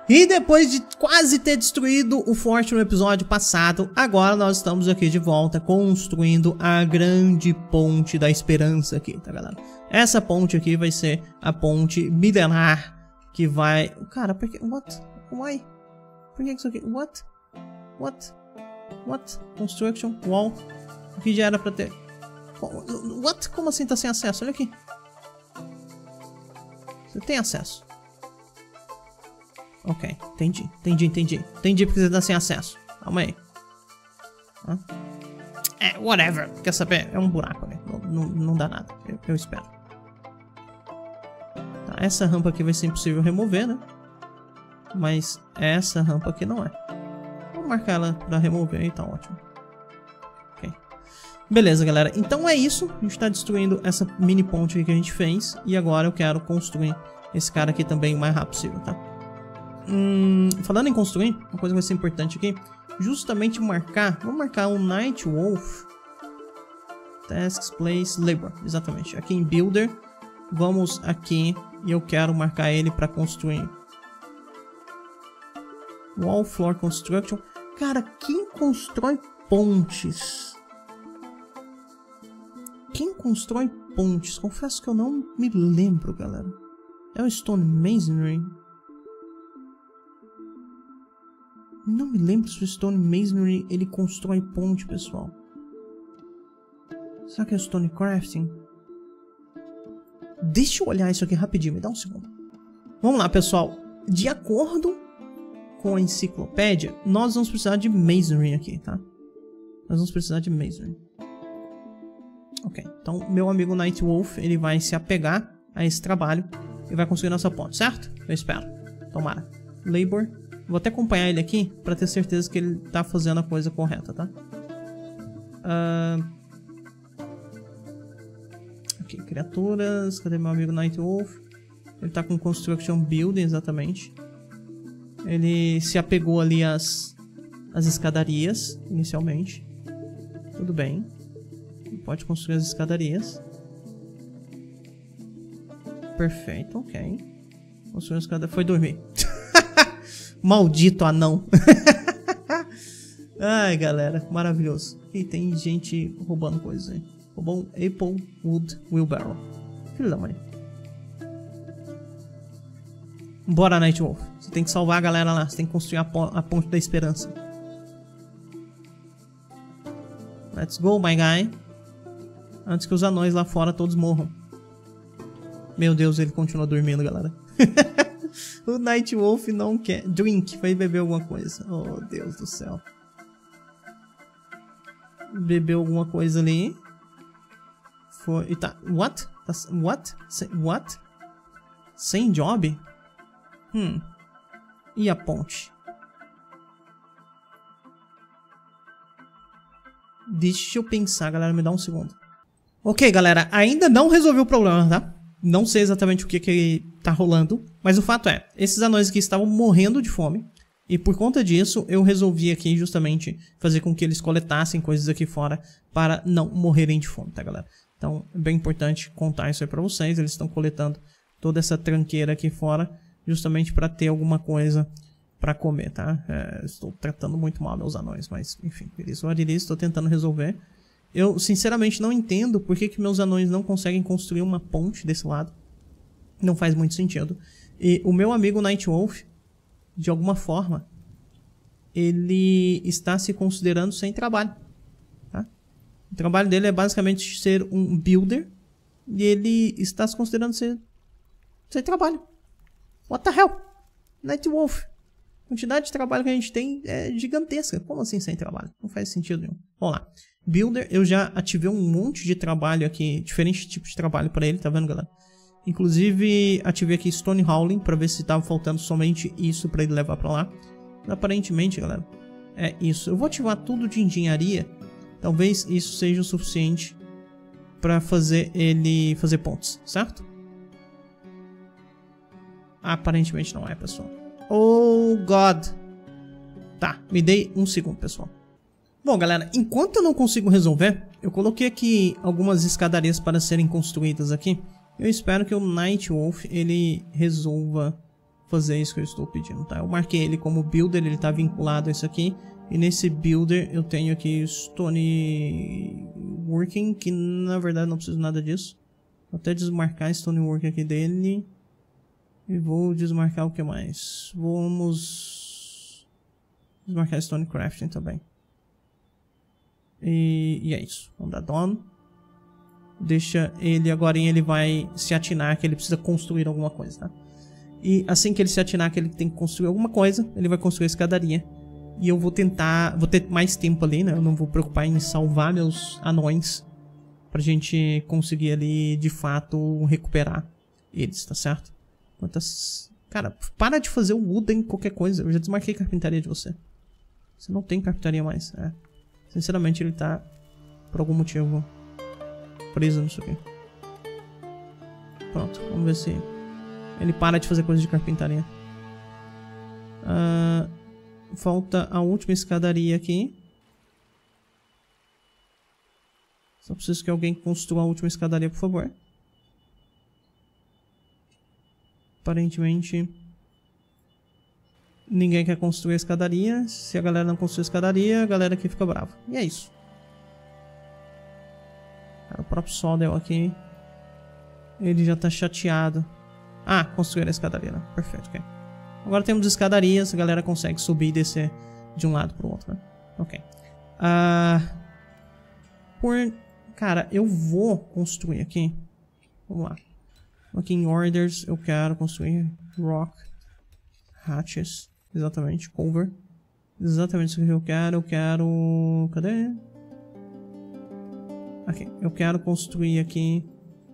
E depois de quase ter destruído o forte no episódio passado, agora nós estamos aqui de volta construindo a grande ponte da esperança aqui, tá galera? Essa ponte aqui vai ser a ponte milenar que vai... Cara, por que... What? Why? Por que isso aqui? What? What? What? Construction wall. Aqui já era pra ter... What? Como assim tá sem acesso? Olha aqui. Você tem acesso. Ok, entendi porque você tá sem acesso. Calma aí. Whatever. Quer saber? É um buraco ali. Não dá nada. Eu espero. Tá, essa rampa aqui vai ser impossível remover, né? Mas essa rampa aqui não é. Vou marcar ela pra remover aí, tá ótimo. Ok. Beleza, galera. Então é isso. A gente tá destruindo essa mini ponte aqui que a gente fez. E agora eu quero construir esse cara aqui também o mais rápido possível, tá? Falando em construir, uma coisa que vai ser importante aqui, justamente marcar, vamos marcar um Night Wolf Tasks, Place, Labor, exatamente, aqui em Builder, vamos aqui e eu quero marcar ele para construir Wall Floor Construction. Cara, quem constrói pontes? Quem constrói pontes? Confesso que eu não me lembro, galera. É o Stone Masonry? Não me lembro se o Stone Masonry ele constrói ponte, pessoal. Será que é o Stone Crafting? Deixa eu olhar isso aqui rapidinho, me dá um segundo. Vamos lá, pessoal. De acordo com a enciclopédia, nós vamos precisar de Masonry aqui, tá? Nós vamos precisar de Masonry. Ok, então meu amigo Night Wolf, ele vai se apegar a esse trabalho e vai construir nossa ponte, certo? Eu espero. Tomara. Labor. Vou até acompanhar ele aqui pra ter certeza que ele tá fazendo a coisa correta, tá? Ok, criaturas. Cadê meu amigo Night Wolf? Ele tá com Construction Building, exatamente. Ele se apegou ali às escadarias, inicialmente. Tudo bem. Ele pode construir as escadarias. Perfeito, ok. Construiu as escadarias. Foi dormir. Maldito anão. Ai, galera, maravilhoso. E tem gente roubando coisas aí. Roubou um Apple Wood Wheelbarrow. Filho da mãe. Bora, Night Wolf. Você tem que salvar a galera lá. Você tem que construir a ponte da esperança. Let's go, my guy. Antes que os anões lá fora todos morram. Meu Deus, ele continua dormindo, galera. O Night Wolf não quer. Drink, vai beber alguma coisa. Oh, Deus do céu. Bebeu alguma coisa ali. Foi. E tá. What? What? What? Sem job? E a ponte? Deixa eu pensar, galera. Me dá um segundo. Ok, galera. Ainda não resolvi o problema, tá? Não sei exatamente o que tá rolando, mas o fato é, esses anões aqui estavam morrendo de fome, e por conta disso eu resolvi aqui justamente fazer com que eles coletassem coisas aqui fora para não morrerem de fome, tá galera? Então é bem importante contar isso aí pra vocês, eles estão coletando toda essa tranqueira aqui fora, justamente para ter alguma coisa para comer, tá? Estou tratando muito mal meus anões, mas enfim, estou tentando resolver. Eu, sinceramente, não entendo por que meus anões não conseguem construir uma ponte desse lado. Não faz muito sentido. E o meu amigo Night Wolf, de alguma forma, ele está se considerando sem trabalho. Tá? O trabalho dele é basicamente ser um builder. E ele está se considerando sem trabalho. What the hell? Night Wolf. A quantidade de trabalho que a gente tem é gigantesca. Como assim sem trabalho? Não faz sentido nenhum. Vamos lá. Builder, eu já ativei um monte de trabalho aqui, diferentes tipos de trabalho para ele, tá vendo, galera? Inclusive, ativei aqui Stone Hauling para ver se estava faltando somente isso para ele levar para lá. Aparentemente, galera, é isso. Eu vou ativar tudo de engenharia. Talvez isso seja o suficiente para fazer ele fazer pontes, certo? Aparentemente não é, pessoal. Oh, God. Tá, me dei um segundo, pessoal. Bom, galera, enquanto eu não consigo resolver, eu coloquei aqui algumas escadarias para serem construídas aqui. Eu espero que o Night Wolf, ele resolva fazer isso que eu estou pedindo, tá? Eu marquei ele como builder, ele tá vinculado a isso aqui. E nesse builder eu tenho aqui Stoneworking, que na verdade não preciso nada disso. Vou até desmarcar Stoneworking aqui dele. E vou desmarcar o que mais? Vamos desmarcar Stonecrafting também. E é isso. Vamos dar done. Deixa ele agora, ele vai se atinar que ele precisa construir alguma coisa, tá? E assim que ele se atinar que ele tem que construir alguma coisa, ele vai construir a escadaria. E eu vou tentar, vou ter mais tempo ali, né? Eu não vou preocupar em salvar meus anões pra gente conseguir ali, de fato, recuperar eles, tá certo? Quantas... Cara, para de fazer o wooden qualquer coisa. Eu já desmarquei carpintaria de você. Você não tem carpintaria mais. É. Sinceramente, ele tá, por algum motivo, preso nisso aqui. Pronto, vamos ver se ele para de fazer coisa de carpintaria. Falta a última escadaria aqui. Só preciso que alguém construa a última escadaria, por favor. Aparentemente ninguém quer construir a escadaria. Se a galera não construir a escadaria, a galera aqui fica brava. E é isso. O próprio Sodel aqui, ele já tá chateado. Ah, construir a escadaria, né? Perfeito, ok. Agora temos escadarias, a galera consegue subir e descer de um lado pro outro, né? Ok. Cara, eu vou construir aqui. Vamos lá. Aqui em Orders, eu quero construir Rock Hatches. Exatamente, Cover. Exatamente isso que eu quero. Cadê? Aqui, eu quero construir aqui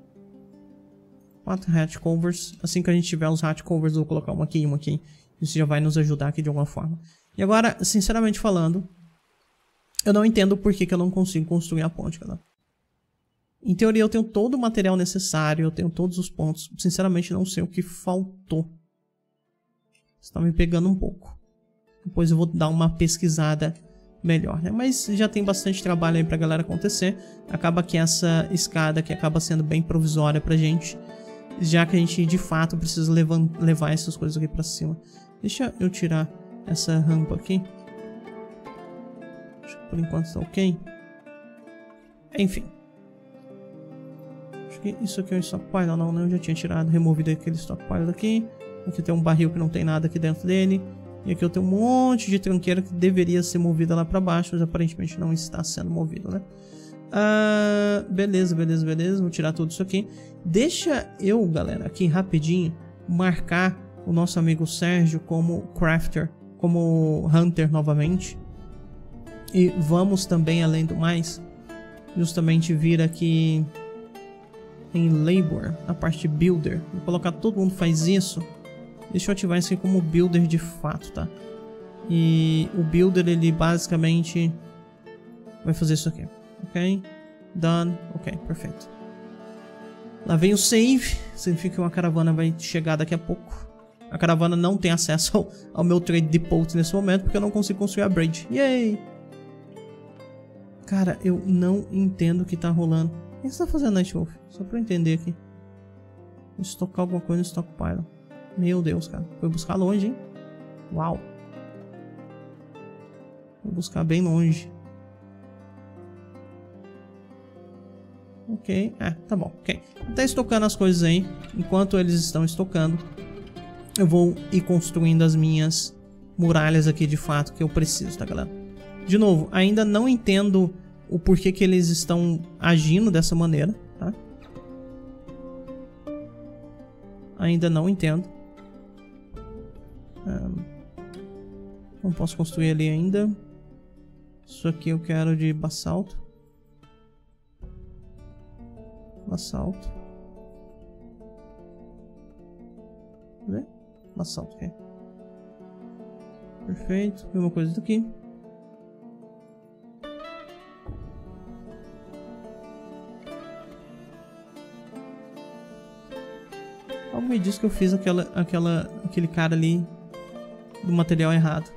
4 hatch covers. Assim que a gente tiver os hatch covers, eu vou colocar uma aqui e uma aqui. Isso já vai nos ajudar aqui de alguma forma. E agora, sinceramente falando, eu não entendo por que eu não consigo construir a ponte, galera. Em teoria eu tenho todo o material necessário, eu tenho todos os pontos. Sinceramente não sei o que faltou. Está me pegando um pouco. Depois eu vou dar uma pesquisada melhor, né? Mas já tem bastante trabalho aí pra galera acontecer. Acaba que essa escada aqui acaba sendo bem provisória pra gente, já que a gente de fato precisa levar essas coisas aqui pra cima. Deixa eu tirar essa rampa aqui. Acho que por enquanto tá ok. Enfim. Acho que isso aqui é um stockpile. Não, eu já tinha tirado, removido aquele stockpile daqui. Aqui tem um barril que não tem nada aqui dentro dele. E aqui eu tenho um monte de tranqueira que deveria ser movida lá pra baixo, mas aparentemente não está sendo movido, né? Beleza. Vou tirar tudo isso aqui. Deixa eu, galera, aqui rapidinho, marcar o nosso amigo Sérgio como Crafter, como Hunter novamente. E vamos também, além do mais, justamente vir aqui em Labor, na parte de Builder. Vou colocar todo mundo faz isso. Deixa eu ativar isso aqui como Builder de fato, tá? E o Builder, ele basicamente vai fazer isso aqui. Ok? Done. Ok, perfeito. Lá vem o save. Significa que uma caravana vai chegar daqui a pouco. A caravana não tem acesso ao meu trade depot nesse momento, porque eu não consigo construir a bridge. Yay! Cara, eu não entendo o que tá rolando. O que você tá fazendo, Nightwolf? Só pra eu entender aqui. Vou estocar alguma coisa no stockpile. Meu Deus, cara. Foi buscar longe, hein? Uau. Vou buscar bem longe. Ok. Tá bom. Ok. Tá estocando as coisas aí. Enquanto eles estão estocando, eu vou ir construindo as minhas muralhas aqui de fato que eu preciso, tá, galera? De novo, ainda não entendo o porquê que eles estão agindo dessa maneira, tá? Ainda não entendo. Não posso construir ali ainda. Isso aqui eu quero de basalto. Basalto. Cadê? Basalto, ok. Perfeito. Mesma coisa daqui. Algo me diz que eu fiz aquele cara ali do material errado.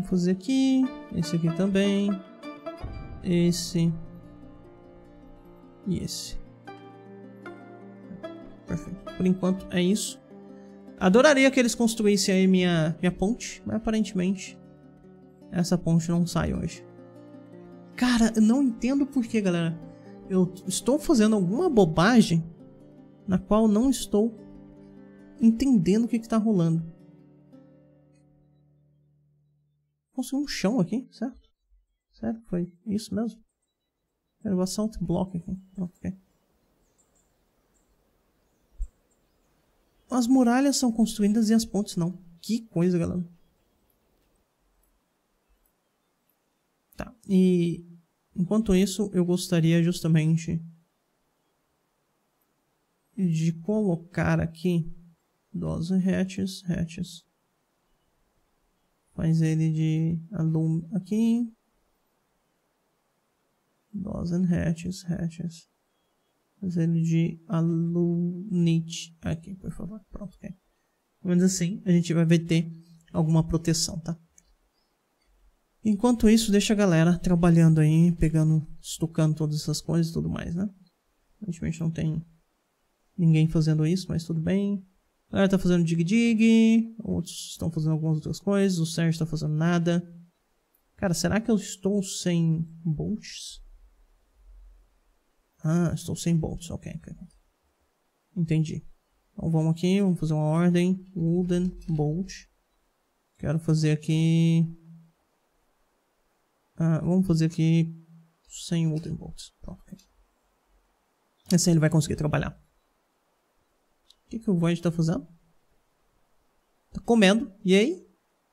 Vamos fazer aqui. Esse aqui também. Esse. E esse. Perfeito. Por enquanto é isso. Adoraria que eles construíssem aí minha ponte, mas aparentemente essa ponte não sai hoje. Cara, eu não entendo por que, galera. Eu estou fazendo alguma bobagem na qual não estou entendendo o que está rolando. Consegui um chão aqui, certo? Sério? Foi isso mesmo? Elevação de bloco aqui. Ok. As muralhas são construídas e as pontes não. Que coisa, galera. Tá. E enquanto isso, eu gostaria justamente de colocar aqui 12 hatches. Faz ele de aluno aqui. 12 hatches. Faz ele de alunite aqui, por favor. Pronto, ok. Pelo menos assim, a gente vai ter alguma proteção, tá? Enquanto isso, deixa a galera trabalhando aí, estucando todas essas coisas e tudo mais, né? Aparentemente não tem ninguém fazendo isso, mas tudo bem. A galera tá fazendo dig-dig, outros estão fazendo algumas outras coisas, o Sérgio tá fazendo nada. Cara, será que eu estou sem bolts? Ah, estou sem bolts, ok. Entendi. Então vamos aqui, vamos fazer uma ordem. Wooden bolt. Quero fazer aqui... vamos fazer aqui sem wooden bolts. Pronto, ok. Assim ele vai conseguir trabalhar. O que o Void tá fazendo? Tá comendo. E aí?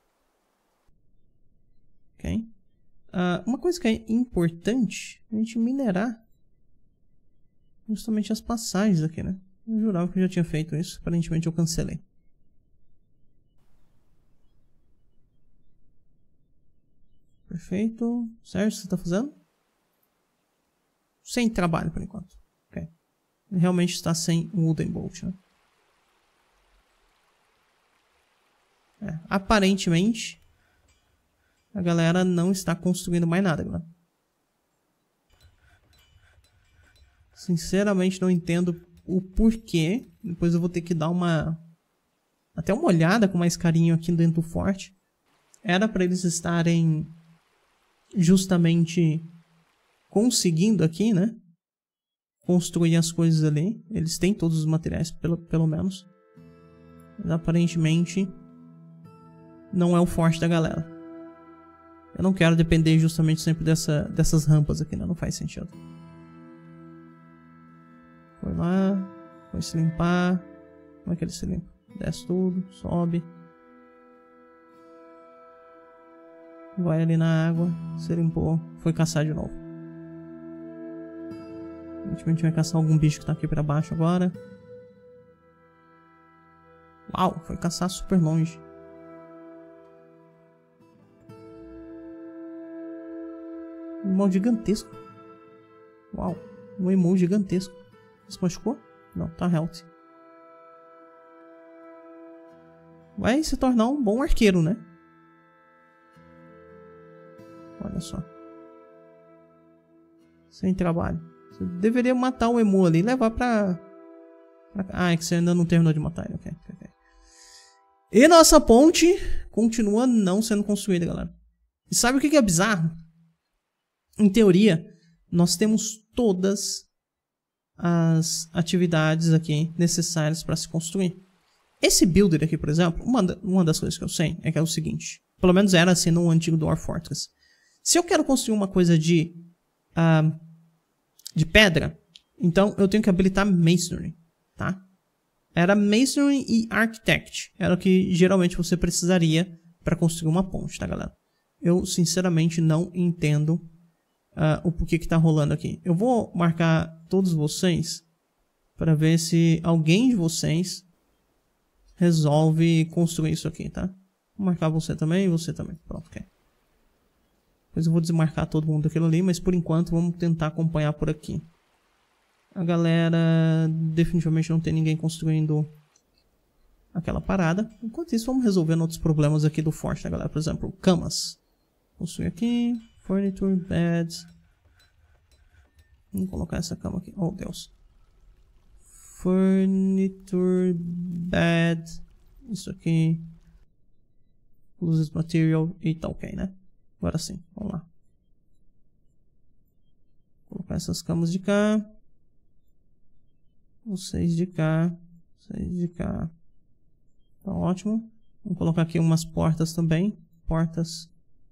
Ok. Uma coisa que é importante é a gente minerar justamente as passagens aqui, né? Eu jurava que eu já tinha feito isso. Aparentemente eu cancelei. Perfeito. Sérgio, você tá fazendo? Sem trabalho por enquanto. Ok. Ele realmente está sem wooden bolt, né? Aparentemente a galera não está construindo mais nada, galera. Sinceramente não entendo o porquê. Depois eu vou ter que dar até uma olhada com mais carinho aqui dentro do forte. Era para eles estarem justamente conseguindo aqui, né? Construir as coisas ali. Eles têm todos os materiais, pelo menos. Mas aparentemente não é o forte da galera. Eu não quero depender justamente sempre dessas rampas aqui, né? Não faz sentido. Foi lá, foi se limpar. Como é que ele se limpa? Desce tudo, sobe. Vai ali na água, se limpou, foi caçar de novo. A gente vai caçar algum bicho que tá aqui pra baixo agora. Uau, foi caçar super longe. Um emoji gigantesco. Uau, um emoji gigantesco. Se machucou? Não, tá healthy. Vai se tornar um bom arqueiro, né? Olha só. Sem trabalho. Você deveria matar o emu ali e levar pra... é que você ainda não terminou de matar ele. Ok. E nossa ponte continua não sendo construída, galera. E sabe o que é bizarro? Em teoria, nós temos todas as atividades aqui necessárias para se construir. Esse builder aqui, por exemplo, uma das coisas que eu sei é que é o seguinte. Pelo menos era assim no antigo Dwarf Fortress. Se eu quero construir uma coisa de pedra, então eu tenho que habilitar Masonry, tá? Era Masonry e Architect. Era o que geralmente você precisaria para construir uma ponte, tá, galera? Eu, sinceramente, não entendo o porquê que tá rolando aqui. Eu vou marcar todos vocês para ver se alguém de vocês resolve construir isso aqui, tá? Vou marcar você também e você também. Pronto, ok. Depois eu vou desmarcar todo mundo daquilo ali, mas por enquanto vamos tentar acompanhar por aqui. A galera definitivamente não tem ninguém construindo aquela parada. Enquanto isso, vamos resolvendo outros problemas aqui do forte, né, galera? Por exemplo, camas. Construir aqui. Furniture, beds. Vamos colocar essa cama aqui. Oh, Deus. Furniture, bed. Isso aqui. Luzes, material. E tá ok, né? Agora sim, vamos lá. Vou colocar essas camas de cá. Vocês de cá. Vocês de cá. Tá ótimo. Vamos colocar aqui umas portas também. Portas.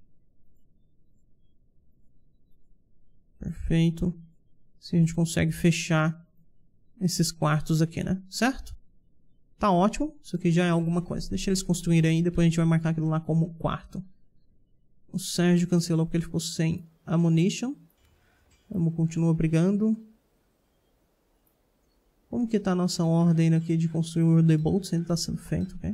Perfeito. Se a gente consegue fechar esses quartos aqui, né? Certo? Tá ótimo. Isso aqui já é alguma coisa. Deixa eles construírem aí. Depois a gente vai marcar aquilo lá como quarto. O Sérgio cancelou porque ele ficou sem ammunition. Vamos continuar brigando. Como que tá a nossa ordem aqui de construir o Wooden Bolts? Ainda tá sendo feito, ok?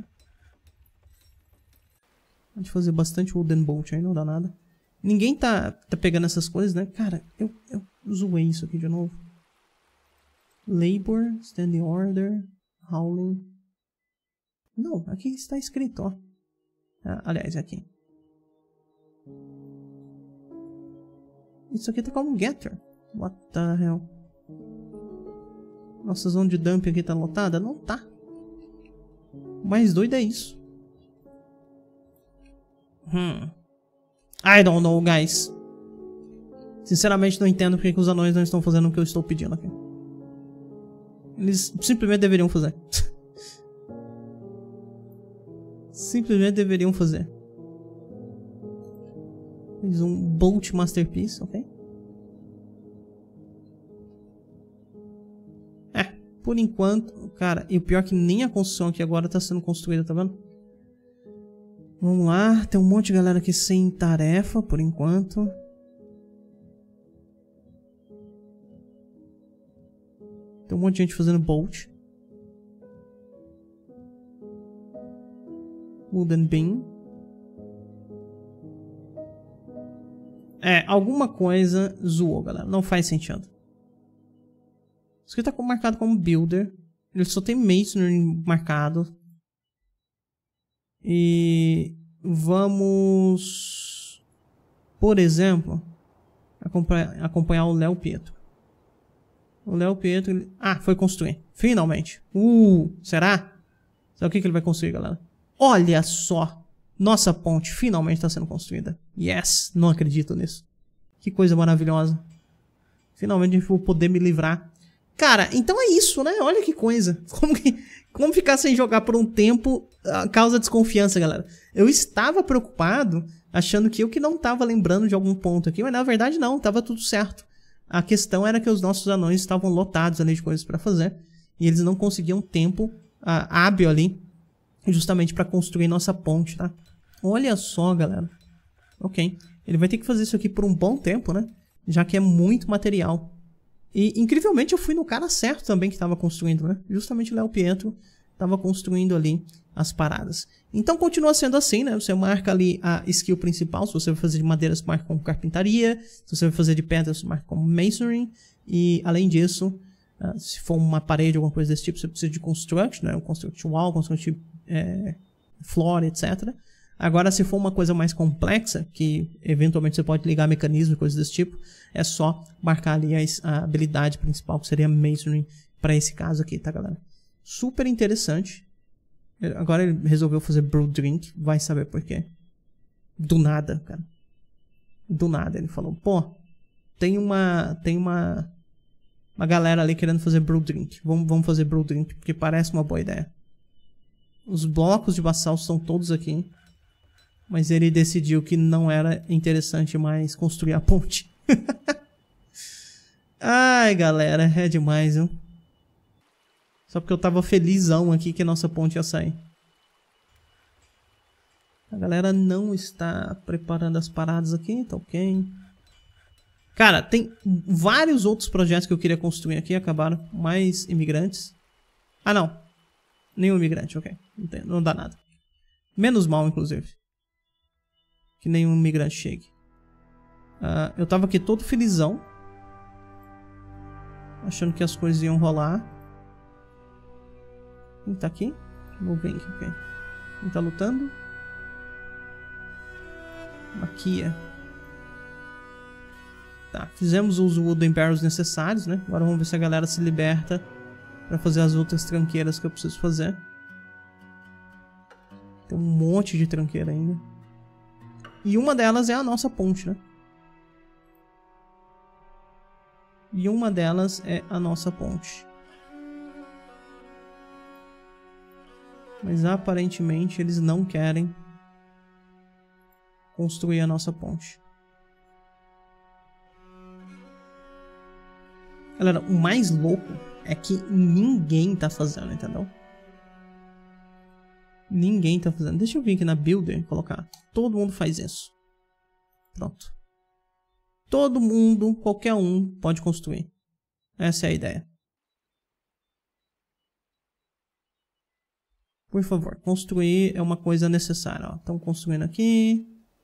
Pode fazer bastante Wooden Bolt aí, não dá nada. Ninguém tá pegando essas coisas, né? Cara, eu zoei isso aqui de novo. Labor, Standing Order, Howling. Não, aqui está escrito, ó. Ah, aliás, é aqui. Isso aqui tá como Getter. What the hell? Nossa zona de dump aqui tá lotada? Não tá. O mais doido é isso. I don't know, guys. Sinceramente não entendo porque que os anões não estão fazendo o que eu estou pedindo aqui. Eles simplesmente deveriam fazer. Simplesmente deveriam fazer. Fiz um Bolt Masterpiece, ok? Por enquanto, cara, e o pior é que nem a construção aqui agora está sendo construída, tá vendo? Vamos lá, tem um monte de galera aqui sem tarefa, por enquanto. Tem um monte de gente fazendo bolt. Wooden beam. Alguma coisa zoou, galera. Não faz sentido. Isso aqui tá marcado como builder. Ele só tem masonry marcado. E vamos, por exemplo, acompanhar o Léo Pietro. O Léo Pietro, ele... foi construir. Finalmente. Será? Sabe o que ele vai construir, galera? Olha só. Nossa ponte finalmente está sendo construída. Yes, não acredito nisso. Que coisa maravilhosa. Finalmente eu vou poder me livrar. Cara, então é isso, né? Olha que coisa. Como ficar sem jogar por um tempo causa desconfiança, galera. Eu estava preocupado, achando que eu que não estava lembrando de algum ponto aqui, mas na verdade não, estava tudo certo. A questão era que os nossos anões estavam lotados ali de coisas para fazer, e eles não conseguiam tempo hábil ali, justamente para construir nossa ponte, tá? Olha só, galera. Ok. Ele vai ter que fazer isso aqui por um bom tempo, né? Já que é muito material. E, incrivelmente, eu fui no cara certo também que estava construindo, né? Justamente o Léo Pietro estava construindo ali as paradas. Então, continua sendo assim, né? Você marca ali a skill principal. Se você vai fazer de madeira, você marca como carpintaria. Se você vai fazer de pedra, você marca como masonry. E, além disso, se for uma parede ou alguma coisa desse tipo, você precisa de construct, né? Construct wall, construct floor, etc. Agora, se for uma coisa mais complexa, que eventualmente você pode ligar mecanismo e coisas desse tipo, é só marcar ali a habilidade principal, que seria Masonry, para esse caso aqui, tá, galera? Super interessante. Agora ele resolveu fazer Brew Drink, vai saber por quê. Do nada, cara. Do nada, ele falou, pô, tem uma galera ali querendo fazer Brew Drink. Vamos fazer Brew Drink, porque parece uma boa ideia. Os blocos de basalt são todos aqui. Mas ele decidiu que não era interessante mais construir a ponte. Ai, galera, é demais, viu? Só porque eu tava felizão aqui que a nossa ponte ia sair. A galera não está preparando as paradas aqui, tá ok. Cara, tem vários outros projetos que eu queria construir aqui, acabaram. Mais imigrantes. Ah, não. Nenhum imigrante, ok. Não dá nada. Menos mal, inclusive. Que nenhum imigrante chegue. Eu tava aqui todo felizão. Achando que as coisas iam rolar. Quem tá aqui? Moving, ok. Quem tá lutando? Maquia. Tá, fizemos os Wooden Barrels necessários, né? Agora vamos ver se a galera se liberta pra fazer as outras tranqueiras que eu preciso fazer. Tem um monte de tranqueira ainda. E uma delas é a nossa ponte, né? E uma delas é a nossa ponte. Mas aparentemente eles não querem construir a nossa ponte. Galera, o mais louco é que ninguém tá fazendo, entendeu? Ninguém tá fazendo. Deixa eu vir aqui na Builder e colocar. Todo mundo faz isso. Pronto. Todo mundo, qualquer um, pode construir. Essa é a ideia. Por favor, construir é uma coisa necessária. Estão construindo aqui.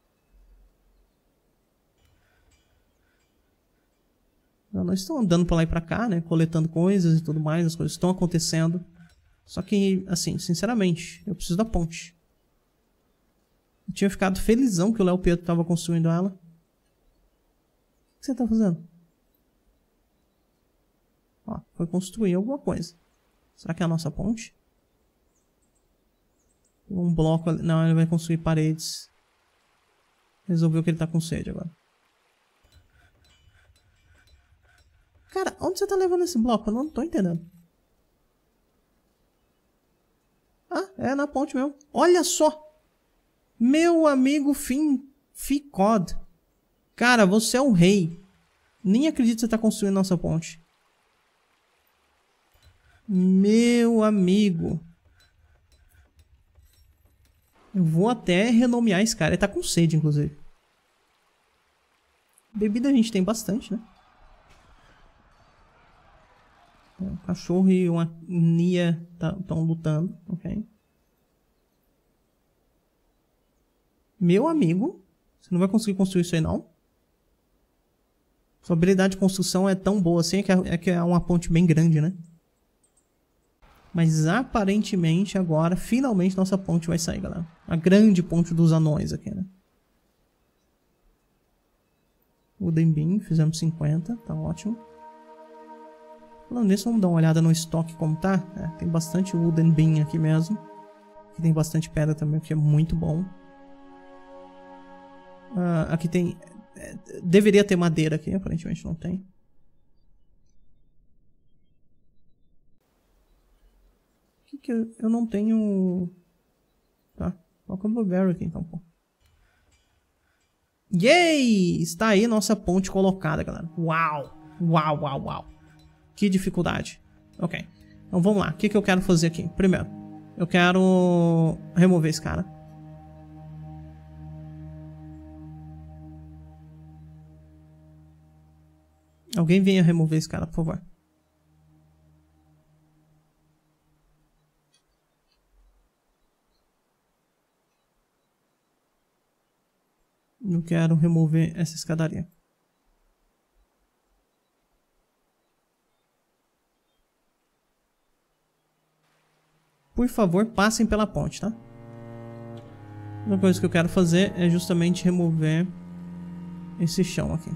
Não estão andando pra lá e pra cá, né? Coletando coisas e tudo mais. As coisas estão acontecendo. Só que, assim, sinceramente, eu preciso da ponte. Eu tinha ficado felizão que o Léo Pedro estava construindo ela. O que você tá fazendo? Ó, foi construir alguma coisa. Será que é a nossa ponte? Um bloco ali. Não, ele vai construir paredes. Resolveu que ele tá com sede agora. Cara, onde você tá levando esse bloco? Eu não tô entendendo. Ah, é na ponte mesmo. Olha só! Meu amigo Ficod. Cara, você é o rei. Nem acredito que você tá construindo nossa ponte. Meu amigo. Eu vou até renomear esse cara. Ele tá com sede, inclusive. Bebida a gente tem bastante, né? Um cachorro e uma Nia estão lutando, ok? Meu amigo, você não vai conseguir construir isso aí, não? Sua habilidade de construção é tão boa assim, que é uma ponte bem grande, né? Mas aparentemente agora, finalmente, nossa ponte vai sair, galera. A grande ponte dos anões aqui, né? Wooden Beam, fizemos 50, tá ótimo. Falando nisso, vamos dar uma olhada no estoque como tá. É, tem bastante Wooden Beam aqui mesmo. Aqui tem bastante pedra também, o que é muito bom. Aqui tem... deveria ter madeira aqui, aparentemente não tem. Que eu não tenho... Tá, coloca o Blueberry aqui então, pô. Yay! Está aí nossa ponte colocada, galera. Uau! Uau, uau, uau. Que dificuldade. Ok. Então vamos lá. O que eu quero fazer aqui? Primeiro, eu quero remover esse cara. Alguém venha remover esse cara, por favor. Eu quero remover essa escadaria. Por favor, passem pela ponte, tá? Uma coisa que eu quero fazer é justamente remover esse chão aqui.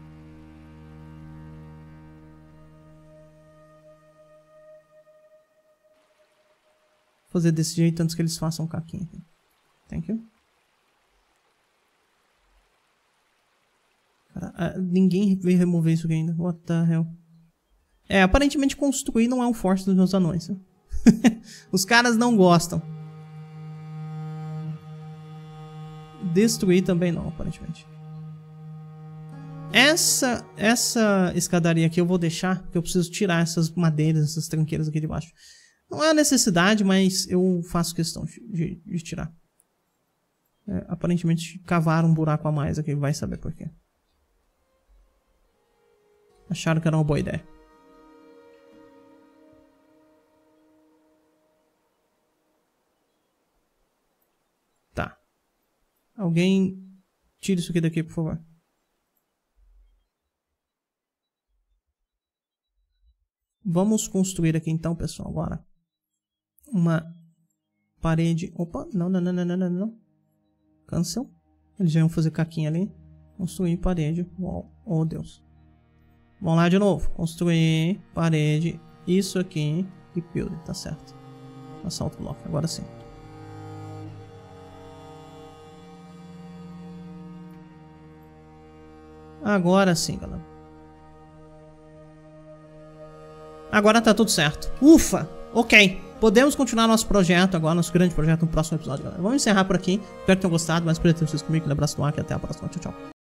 Fazer desse jeito antes que eles façam um caquinho aqui. Thank you. Cara, ninguém veio remover isso aqui ainda. What the hell? É, aparentemente construir não é um forte dos meus anões. Os caras não gostam. Destruir também não, aparentemente. Essa escadaria aqui eu vou deixar, porque eu preciso tirar essas madeiras, essas tranqueiras aqui de baixo. Não é a necessidade, mas eu faço questão de tirar. É, aparentemente cavaram um buraco a mais aqui, vai saber por quê. Acharam que era uma boa ideia. Tá. Alguém tira isso aqui daqui, por favor. Vamos construir aqui então, pessoal, agora uma parede. Opa, não. Cancel. Eles já iam fazer caquinha ali. Construir parede. Wall. Oh, Deus. Vamos lá de novo. Construir parede. Isso aqui. E build. Tá certo. Assalto bloco. Agora sim. Agora sim, galera. Agora tá tudo certo. Ufa! Ok. Podemos continuar nosso projeto agora, nosso grande projeto no próximo episódio, galera. Vamos encerrar por aqui. Espero que tenham gostado. Mais por ter vocês comigo. Um abraço do ar e até a próxima. Tchau, tchau.